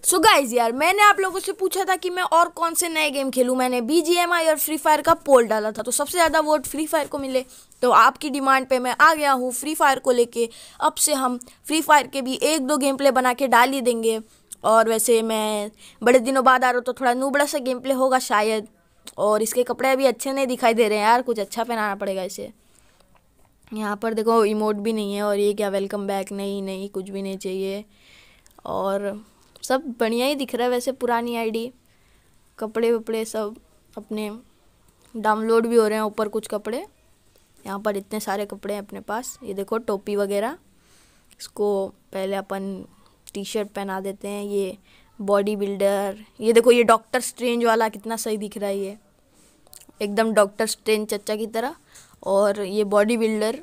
So guys यार, मैंने आप लोगों से पूछा था कि मैं और कौन से नए गेम खेलूं। मैंने BGMI और फ्री फायर का पोल डाला था, तो सबसे ज़्यादा वोट फ्री फायर को मिले। तो आपकी डिमांड पे मैं आ गया हूँ फ्री फायर को लेके। अब से हम फ्री फायर के भी एक दो गेम प्ले बना के डाल ही देंगे। और वैसे मैं बड़े दिनों बाद आ रहा हूँ, तो थोड़ा नूबड़ा सा गेम प्ले होगा शायद। और इसके कपड़े अभी अच्छे नहीं दिखाई दे रहे हैं यार, कुछ अच्छा पहनाना पड़ेगा इसे। यहाँ पर देखो इमोट भी नहीं है, और ये क्या वेलकम बैक, नहीं नहीं कुछ भी नहीं चाहिए। और सब बढ़िया ही दिख रहा है वैसे। पुरानी आईडी, कपड़े वपड़े सब अपने डाउनलोड भी हो रहे हैं ऊपर कुछ कपड़े। यहाँ पर इतने सारे कपड़े हैं अपने पास। ये देखो टोपी वगैरह, इसको पहले अपन टी शर्ट पहना देते हैं। ये बॉडी बिल्डर, ये देखो ये डॉक्टर स्ट्रेंज वाला कितना सही दिख रहा है, ये एकदम डॉक्टर स्ट्रेंज चच्चा की तरह। और ये बॉडी बिल्डर,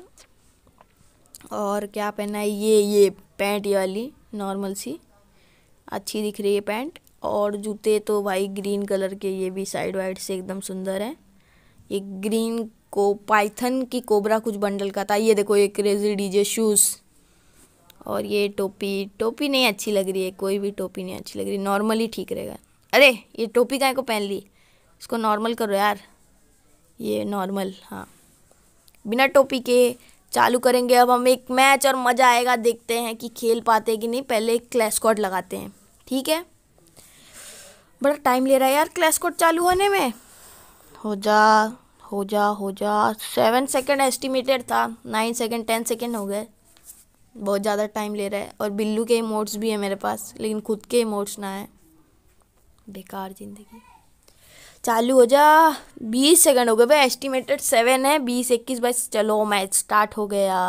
और क्या पहना है, ये पैंट, ये वाली नॉर्मल सी अच्छी दिख रही है पैंट। और जूते तो भाई ग्रीन कलर के, ये भी साइड वाइड से एकदम सुंदर है। ये ग्रीन को पाइथन की कोबरा कुछ बंडल का था। ये देखो ये क्रेजी डीजे शूज़। और ये टोपी नहीं अच्छी लग रही है, कोई भी टोपी नहीं अच्छी लग रही, नॉर्मली ठीक रहेगा। अरे ये टोपी काहे को पहन ली, इसको नॉर्मल करो यार। ये नॉर्मल, हाँ बिना टोपी के चालू करेंगे अब हम एक मैच, और मज़ा आएगा। देखते हैं कि खेल पाते हैं कि नहीं। पहले एक क्लैश स्क्वाड लगाते हैं, ठीक है। बड़ा टाइम ले रहा है यार क्लैश स्क्वाड चालू होने में। हो जा हो जा हो जा। 7 सेकेंड एस्टिमेटेड था, 9 सेकेंड 10 सेकेंड हो गए। बहुत ज़्यादा टाइम ले रहा है। और बिल्लू के इमोट्स भी है मेरे पास, लेकिन खुद के इमोट्स ना है। बेकार ज़िंदगी। चालू हो जा। 20 सेकेंड हो गए भाई, एस्टिमेटेड 7 है। 20 21 22, चलो मैच स्टार्ट हो गया।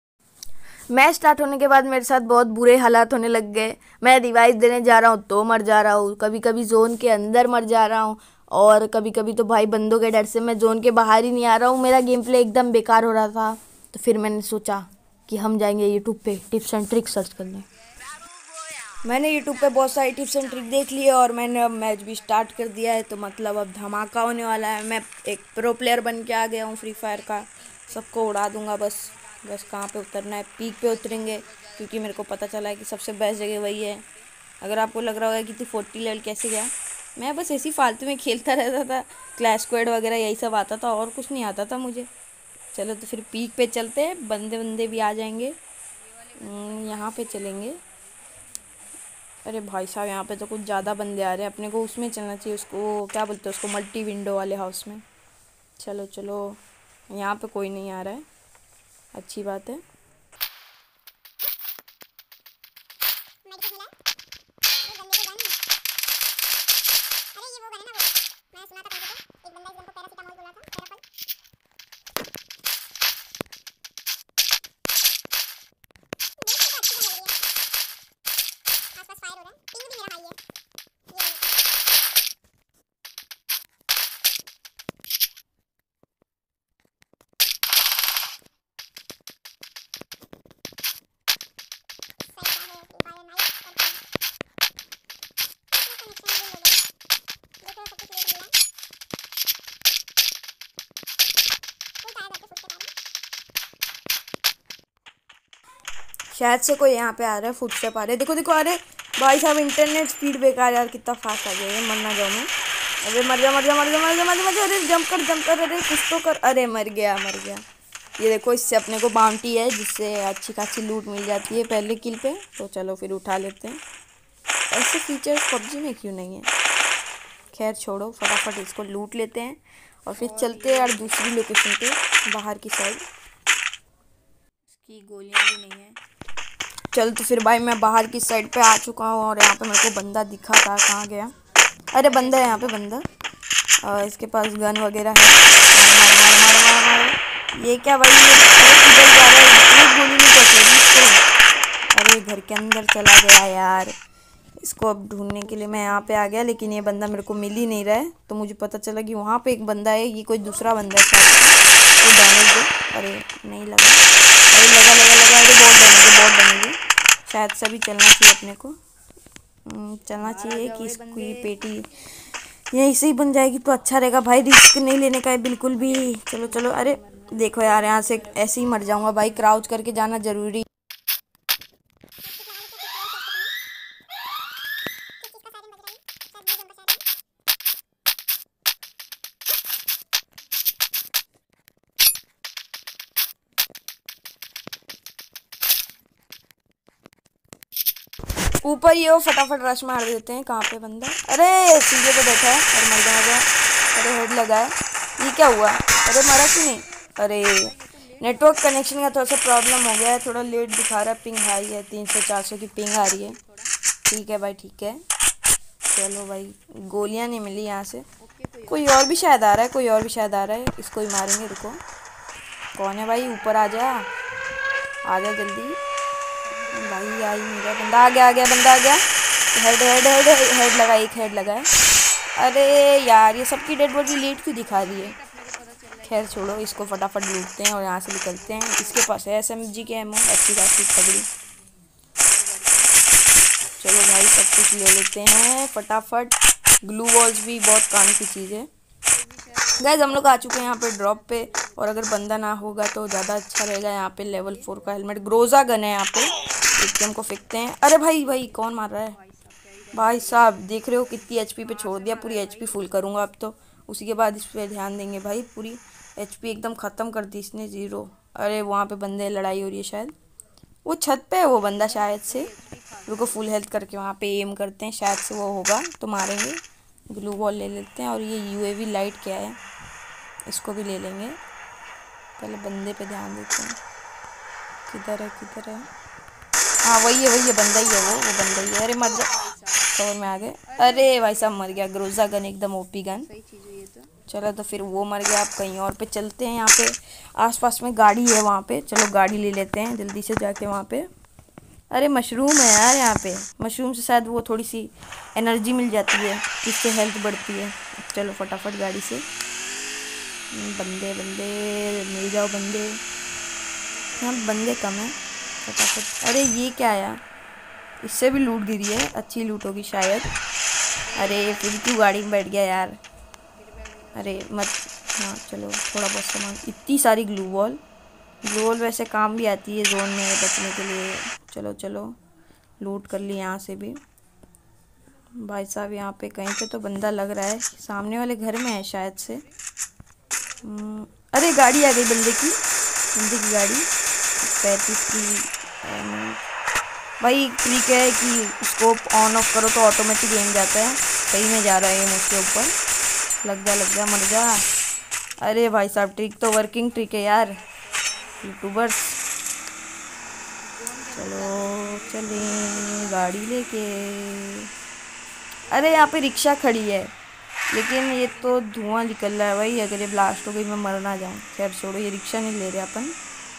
मैच स्टार्ट होने के बाद मेरे साथ बहुत बुरे हालात होने लग गए। मैं रिवाइज देने जा रहा हूँ तो मर जा रहा हूँ, कभी कभी जोन के अंदर मर जा रहा हूँ, और कभी कभी तो भाई बंदों के डर से मैं जोन के बाहर ही नहीं आ रहा हूँ। मेरा गेम प्ले एकदम बेकार हो रहा था। तो फिर मैंने सोचा कि हम जाएंगे यूट्यूब पे टिप्स एंड ट्रिक्स सर्च करने। मैंने यूट्यूब पे बहुत सारी टिप्स एंड ट्रिक देख ली है, और मैंने अब मैच भी स्टार्ट कर दिया है। तो मतलब अब धमाका होने वाला है। मैं एक प्रो प्लेयर बन के आ गया हूँ फ्री फायर का। सबको उड़ा दूंगा बस। बस कहाँ पे उतरना है, पीक पे उतरेंगे, क्योंकि मेरे को पता चला है कि सबसे बेस्ट जगह वही है। अगर आपको लग रहा होगा कि तू 40 लेवल कैसे गया, मैं बस ऐसी फालतू में खेलता रहता था। क्लैश स्क्वाड वगैरह यही सब आता था, और कुछ नहीं आता था मुझे। चलो तो फिर पीक पे चलते हैं, बंदे बंदे भी आ जाएंगे। यहाँ पे चलेंगे। अरे भाई साहब, यहाँ पे तो कुछ ज़्यादा बंदे आ रहे हैं। अपने को उसमें चलना चाहिए, उसको क्या बोलते हैं, उसको मल्टी विंडो वाले हाउस में। चलो चलो, यहाँ पे कोई नहीं आ रहा है, अच्छी बात है। शायद से कोई यहाँ पे आ रहा है, फुटस्टेप आ रहे हैं, देखो देखो। अरे भाई साहब, इंटरनेट स्पीड बेकार यार, कितना फास्ट आ गया है। मरना जाऊँ मैं। अरे मर जा मर जा मर जा मर जा मर जा मर जा। अरे जंप कर, अरे कुछ तो कर। अरे मर गया मर गया। ये देखो, इससे अपने को बाउंटी है, जिससे अच्छी खासी लूट मिल जाती है पहले किल पे। तो चलो फिर उठा लेते हैं। ऐसे फीचर्स पबजी में क्यों नहीं है। खैर छोड़ो, फटाफट इसको लूट लेते हैं, और फिर चलते हैं यार दूसरी लोकेशन पे, बाहर की साइड। इसकी गोलियाँ भी नहीं है। चल तो फिर भाई मैं बाहर की साइड पे आ चुका हूँ, और यहाँ पे मेरे को बंदा दिखा था, कहाँ गया। अरे बंदा है यहाँ पे, बंदा। और इसके पास गन वगैरह है। मार मार मार मार मार मार। ये क्या भाई, ये किधर जा रहा है, एक गोली नहीं पकड़ी इसको। अरे घर के अंदर चला गया यार। इसको अब ढूंढने के लिए मैं यहाँ पे आ गया, लेकिन ये बंदा मेरे को मिल ही नहीं रहा है। तो मुझे पता चला कि वहाँ पे एक बंदा है, ये कोई दूसरा बंदा है शायद। तो डैमेज दो। अरे नहीं लगा, अरे लगा लगा लगा। अरे बहुत डैमेज है, बहुत डैमेज है। शायद से अभी चलना चाहिए अपने को। चलना चाहिए कि इसको ये पेटी यहीं से ही बन जाएगी तो अच्छा रहेगा भाई। रिस्क नहीं लेने का है बिल्कुल भी। चलो चलो। अरे देखो यार, यहाँ से ऐसे ही मर जाऊंगा भाई। क्राउच करके जाना जरूरी। ऊपर ये वो फटाफट रश मार देते हैं। कहाँ पे बंदा? अरे सीढ़ी पे बैठा है और मर गया। अरे हेड लगा है। ये क्या हुआ? अरे मरा क्यों नहीं? अरे नेटवर्क कनेक्शन का थोड़ा सा प्रॉब्लम हो गया है, थोड़ा लेट दिखा रहा है। पिंग हाई है, 300-400 की पिंग आ रही है। ठीक है भाई, ठीक है। चलो भाई, गोलियां नहीं मिली यहाँ से। कोई और भी शायद आ रहा है, कोई और भी शायद आ रहा है। इसको ही मारेंगे, रुको। कौन है भाई? ऊपर आ जा, आ जा जल्दी भाई। आ ही नहीं रहा। बंदा आ गया, आ गया, बंदा आ गया। हेड हेड हेड हेड लगा, एक हेड लगा है। अरे यार, ये सबकी डेड बॉडी लेट क्यों दिखा रही है? खैर छोड़ो, इसको फटाफट लूटते हैं और यहाँ से निकलते हैं। इसके पास है SMG के एमओ, अच्छी खासी तगड़ी। चलो भाई, सब कुछ ले लेते हैं फटाफट। ग्लू वॉल्स भी बहुत काम की चीज़ है। गाइस, हम लोग आ चुके हैं यहाँ पे ड्रॉप पे, और अगर बंदा ना होगा तो ज़्यादा अच्छा रहेगा। यहाँ पे लेवल 4 का हेलमेट, ग्रोजा गन है यहाँ पे। एकदम को फेंकते हैं। अरे भाई भाई, कौन मार रहा है? भाई साहब, देख रहे हो कितनी HP पे छोड़ दिया। पूरी HP फुल करूँगा अब तो, उसी के बाद इस पर ध्यान देंगे भाई। पूरी HP एकदम ख़त्म कर दी इसने, 0। अरे वहाँ पे बंदे लड़ाई हो रही है शायद। वो छत पे है वो बंदा शायद से। रुको, फुल हेल्थ करके वहाँ पे एम करते हैं, शायद से वो होगा तो मारेंगे। ग्लू बॉल ले लेते हैं, और ये UAV लाइट क्या है, इसको भी ले लेंगे। पहले बंदे पे ध्यान देते हैं। किधर है, किधर है? हाँ वही है, वही है, बंदा ही है वो बंदा ही है। अरे मर जा, कवर में आ गए। अरे भाई साहब, मर गया। ग्रोजा गन एकदम OP गन। चलो तो फिर वो मर गया। आप कहीं और पे चलते हैं। यहाँ पे आसपास में गाड़ी है वहाँ पे, चलो गाड़ी ले लेते हैं जल्दी से जाके वहाँ पे। अरे मशरूम है यार यहाँ पे, मशरूम से शायद वो थोड़ी सी एनर्जी मिल जाती है, जिससे हेल्थ बढ़ती है। चलो फटाफट गाड़ी से। बंदे बंदे मिल जाओ बंदे, यहाँ बंदे कम है। फटाफट। अरे ये क्या आया? इससे भी लूट गिरी है, अच्छी लूट होगी शायद। अरे फिर क्यों गाड़ी में बैठ गया यार? अरे मत। हाँ चलो, थोड़ा बहुत सामान। इतनी सारी ग्लू वॉल वैसे काम भी आती है जोन में बचने के लिए। चलो चलो, लूट कर ली यहाँ से भी। भाई साहब, यहाँ पे कहीं पे तो बंदा लग रहा है, सामने वाले घर में है शायद से। अरे गाड़ी आ गई बंदे की गाड़ी, 35 की। भाई ट्रिक है कि स्कोप ऑन ऑफ करो तो ऑटोमेटिक एम जाता है। सही में जा रहा है एम उसके ऊपर। लग जा, मर जा। अरे भाई साहब, ट्रिक तो वर्किंग ट्रिक है यार, यूट्यूबर्स। चलो चलें गाड़ी लेके। अरे यहाँ पे रिक्शा खड़ी है, लेकिन ये तो धुआं निकल रहा है भाई। अगर ये ब्लास्ट हो गई मैं मर ना जाऊँ। खैर छोड़ो, ये रिक्शा नहीं ले रहे अपन।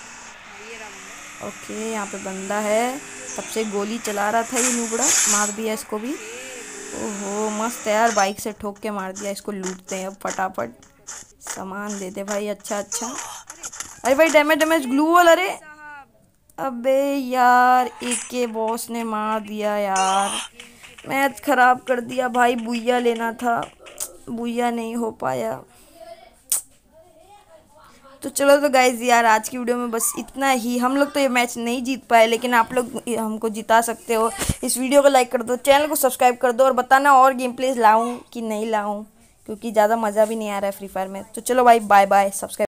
ओके, यहाँ पे बंदा है, तब से गोली चला रहा था ये नूबड़ा। मार दिया इसको भी। ओहो मस्त है यार, बाइक से ठोक के मार दिया। इसको लूटते हैं अब फटाफट। सामान दे दे भाई, अच्छा अच्छा। अरे भाई, डैमेज ग्लू वॉल। अरे अबे यार, एक के बॉस ने मार दिया यार, मैच ख़राब कर दिया भाई। बुइया लेना था, बुइया नहीं हो पाया। तो चलो तो गाइज यार, आज की वीडियो में बस इतना ही। हम लोग तो ये मैच नहीं जीत पाए, लेकिन आप लोग हमको जिता सकते हो। इस वीडियो को लाइक कर दो, चैनल को सब्सक्राइब कर दो, और बताना और गेम प्लेज लाऊँ कि नहीं लाऊँ, क्योंकि ज़्यादा मज़ा भी नहीं आ रहा है फ्री फायर में। तो चलो भाई, बाय बाय, सब्सक्राइब।